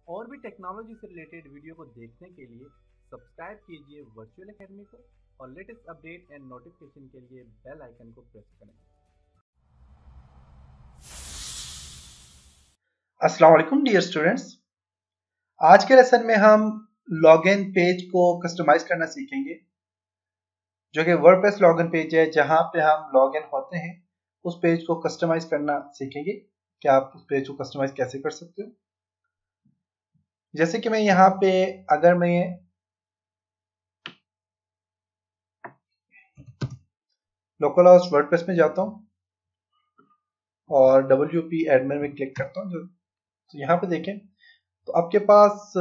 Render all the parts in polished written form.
और भी टेक्नोलॉजी से रिलेटेड वीडियो को देखने के लिए सब्सक्राइब कीजिए वर्चुअल एकेडमी को और लेटेस्ट अपडेट एंड नोटिफिकेशन के लिए बेल आइकन को प्रेस करें। अस्सलाम वालेकुम डियर स्टूडेंट्स, आज के लेसन में हम लॉगिन पेज को कस्टमाइज करना सीखेंगे, जो कि वर्डप्रेस लॉगिन पेज है जहां पे हम लॉगिन होते हैं। उस पेज को कस्टमाइज करना सीखेंगे कि आप उस पेज को कस्टमाइज कैसे कर सकते हो। जैसे कि मैं यहाँ पे अगर मैं लोकल हाउस वर्डप्रेस में जाता हूँ और WP एडमिन में क्लिक करता हूँ, तो यहाँ पे देखें तो आपके पास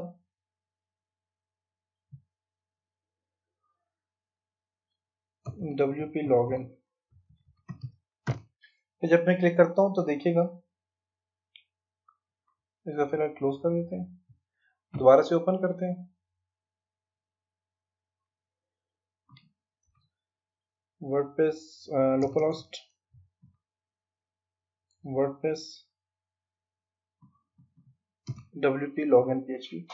WP लॉगिन पे जब मैं क्लिक करता हूँ तो देखिएगा, इसको फिलहाल क्लोज कर देते हैं, दोबारा से ओपन करते हैं। WordPress localhost WordPress WP login page भी।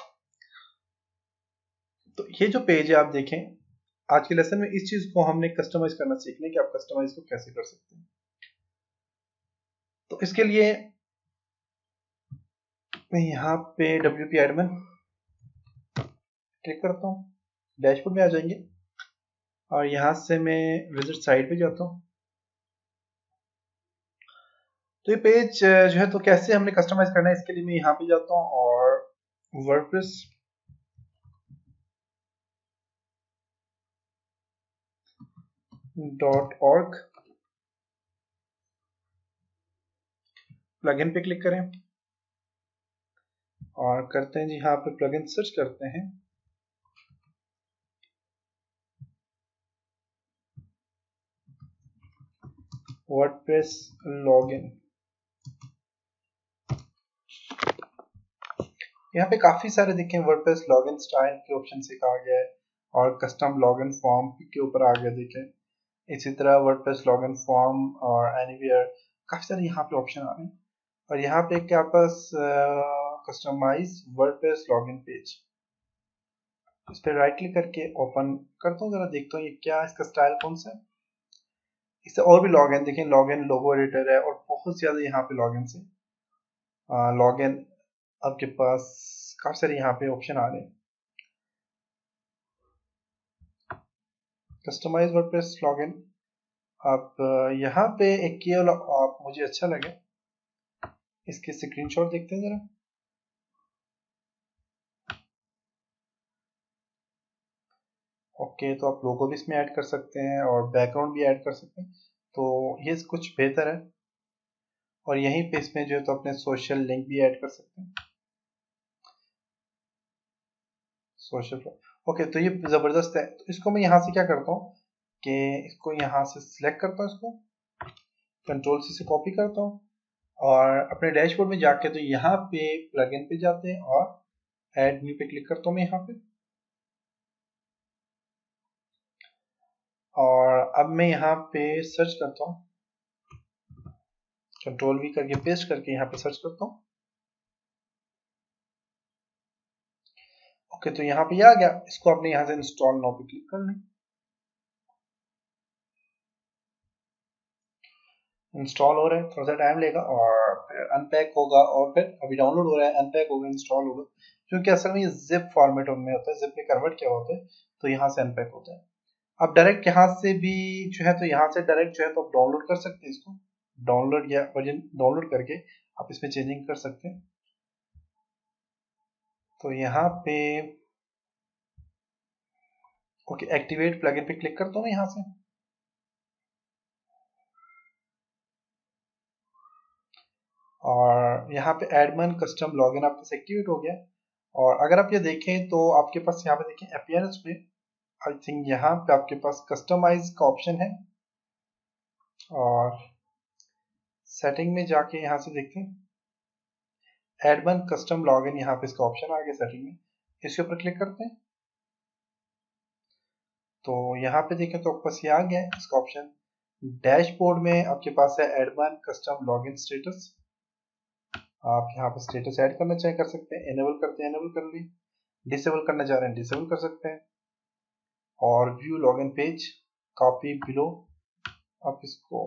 तो ये जो पेज है आप देखें, आज के लेसन में इस चीज को हमने कस्टमाइज करना सीखने कि आप कस्टमाइज को कैसे कर सकते हैं। तो इसके लिए मैं यहाँ पे WP एडमिन क्लिक करता हूँ, डैशबोर्ड में आ जाएंगे और यहाँ से मैं विजिट साइट पे जाता हूँ। तो ये पेज जो है तो कैसे हमने कस्टमाइज करना है, इसके लिए मैं यहाँ पे जाता हूँ और वर्डप्रेस .org प्लगइन पे क्लिक करें और करते हैं जी यहाँ पे प्लगइन सर्च करते हैं। वर्डप्रेस लॉगिन, यहाँ पे काफी सारे देखें वर्डप्रेस लॉगिन स्टाइल के ऑप्शन से कहा गया है और कस्टम लॉगिन फॉर्म के ऊपर आ गया देखें। इसी तरह वर्डप्रेस लॉगिन फॉर्म और एनीवेयर, काफी सारे यहाँ पे ऑप्शन आ रहे हैं। और यहाँ पे क्या पास कस्टमाइज वर्डप्रेस लॉगिन पेज, इस पर राइट क्लिक करके ओपन करता हूँ, जरा देखता हूँ ये क्या, इसका स्टाइल कौन सा है। इससे और भी लॉगिन देखें, लॉगिन लोगो एडिटर है और बहुत ज्यादा यहाँ पे लॉगिन से लॉगिन आपके पास काफी सारे यहाँ पे ऑप्शन आ रहे हैं। कस्टमाइज वर्डप्रेस लॉगिन, आप यहाँ पे एक केवल आप मुझे अच्छा लगे, इसके स्क्रीनशॉट देखते हैं जरा। ओके, तो आप लोगो भी इसमें ऐड कर सकते हैं और बैकग्राउंड भी ऐड कर सकते हैं, तो ये कुछ बेहतर है। और यहीं पे इसमें जो है तो अपने सोशल लिंक भी ऐड कर सकते हैं, सोशल। ओके, तो ये जबरदस्त है। तो इसको मैं यहाँ से क्या करता हूँ कि इसको यहाँ से सिलेक्ट करता हूँ, इसको कंट्रोल से कॉपी करता हूँ और अपने डैशबोर्ड में जाके तो यहाँ पे प्लगइन पे जाते हैं और ऐड न्यू पे क्लिक करता हूँ मैं यहाँ पे। और अब मैं यहाँ पे सर्च करता हूँ, कंट्रोल V करके पेस्ट करके यहाँ पे सर्च करता हूँ। ओके, तो यहाँ पे आ गया, इसको आपने यहाँ से इंस्टॉल नाउ पे क्लिक कर लें। इंस्टॉल हो रहा है, थोड़ा सा टाइम लेगा और फिर अनपैक होगा और फिर अभी डाउनलोड हो रहा है, अनपैक होगा, इंस्टॉल होगा, क्योंकि असल में ये जिप फॉर्मेट में होता है, जिप में कन्वर्ट किया होता है, तो यहाँ से अनपैक होता है। अब डायरेक्ट यहाँ से भी जो है तो यहाँ से डायरेक्ट जो है तो आप डाउनलोड कर सकते हैं, इसको डाउनलोड या वर्जन डाउनलोड करके आप इसमें चेंजिंग कर सकते हैं। तो यहाँ पे ओके, एक्टिवेट प्लगइन पे क्लिक करता हूँ मैं यहाँ से और यहाँ पे एडमिन कस्टम लॉगिन आपके पास एक्टिवेट हो गया। और अगर आप ये देखें तो आपके पास यहाँ पे देखें अपीयरेंस में आई थिंक यहाँ पे आपके पास कस्टमाइज का ऑप्शन है और सेटिंग में जाके यहाँ से देखते हैं एडमिन कस्टम लॉगिन, यहाँ पे इसका ऑप्शन आ गया सेटिंग में, इसके ऊपर क्लिक करते हैं। तो यहाँ पे देखें तो आपके पास ये आ गया है इसका ऑप्शन। डैशबोर्ड में आपके पास है एडमिन कस्टम लॉगिन स्टेटस आप यहाँ पर स्टेटस ऐड करना चाहे कर सकते हैं, इनेबल करते हैं इनेबल कर ली, डिसेबल करना चाह रहे हैं डिसेबल कर सकते हैं। और view login page, copy below, आप इसको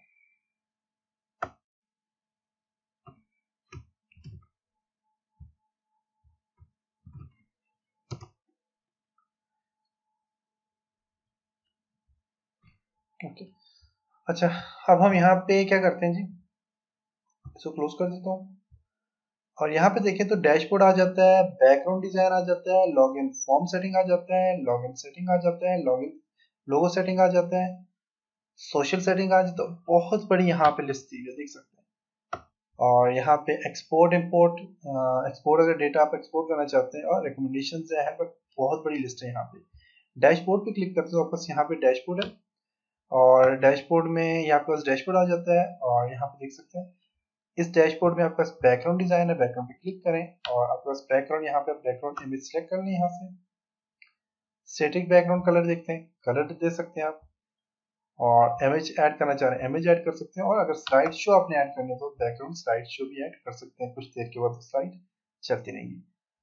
ओके। अच्छा, अब हम यहाँ पे क्या करते हैं जी, इसको क्लोज कर देता हूँ। और यहाँ पे देखें तो डैशबोर्ड आ जाता है, बैकग्राउंड डिजाइन आ जाता है, लॉगिन फॉर्म सेटिंग आ जाता है, लॉगिन सेटिंग आ जाता है, लॉगिन लोगो सेटिंग आ जाता है, सोशल सेटिंग आ जाता है। बहुत बड़ी यहाँ पे लिस्ट दी है, देख सकते हैं। और यहाँ पे एक्सपोर्ट इंपोर्ट, एक्सपोर्ट अगर डेटा आप एक्सपोर्ट करना चाहते हैं, और रिकमेंडेशन है, बहुत बड़ी लिस्ट है यहाँ पे। डैशबोर्ड पे क्लिक करते हो वापस, यहाँ पे डैशबोर्ड है, और डैशबोर्ड में यहाँ पे डैशबोर्ड आ जाता है। और यहाँ पे देख सकते हैं इस डैशबोर्ड में आपके पास बैकग्राउंड डिजाइन है, बैकग्राउंड पे क्लिक करें और आपके पास बैकग्राउंड, यहाँ पे बैकग्राउंड इमेज सेलेक्ट कर लें। यहाँ से स्टैटिक बैकग्राउंड कलर देखते हैं, कलर दे सकते हैं आप। और इमेज ऐड करना चाह रहे हैं इमेज ऐड कर सकते हैं। और अगर स्लाइड शो आपने ऐड करनी है तो बैकग्राउंड स्लाइड शो भी ऐड कर सकते हैं, कुछ देर के बाद स्लाइड चलती रहेगी।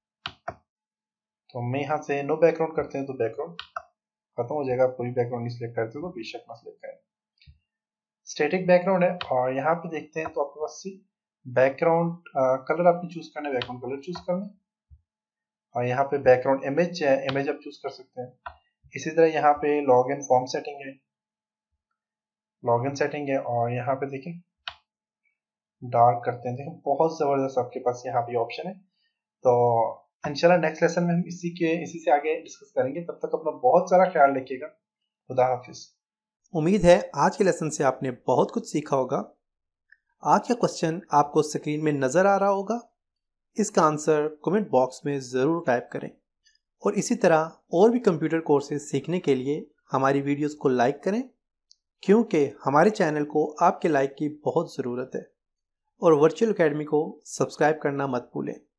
तो मैं यहाँ से नो बैकग्राउंड करते हैं तो बैकग्राउंड खत्म हो जाएगा। कोई बैकग्राउंड नहीं सिलेक्ट करते तो बेशक ना सिलेक्ट करें। स्टैटिक बैकग्राउंड है, और यहाँ पे देखते हैं तो आपके पास बैकग्राउंड कलर आपने चूज करना है, बैकग्राउंड कलर चूज करना है। और यहाँ पे बैकग्राउंड इमेज है, इमेज आप चूज कर सकते हैं। इसी तरह यहाँ पे लॉगिन फॉर्म सेटिंग है, लॉगिन सेटिंग है। और यहाँ पे देखें डार्क करते हैं, देखें बहुत जबरदस्त आपके पास यहाँ पे ऑप्शन है। तो इंशाल्लाह नेक्स्ट लेसन में हम इसी से आगे डिस्कस करेंगे। तब तक अपना बहुत सारा ख्याल रखिएगा। खुदा हाफिज। उम्मीद है आज के लेसन से आपने बहुत कुछ सीखा होगा। आज का क्वेश्चन आपको स्क्रीन में नज़र आ रहा होगा, इसका आंसर कमेंट बॉक्स में ज़रूर टाइप करें। और इसी तरह और भी कंप्यूटर कोर्सेज सीखने के लिए हमारी वीडियोस को लाइक करें, क्योंकि हमारे चैनल को आपके लाइक की बहुत ज़रूरत है। और वर्चुअल एकेडमी को सब्सक्राइब करना मत भूलें।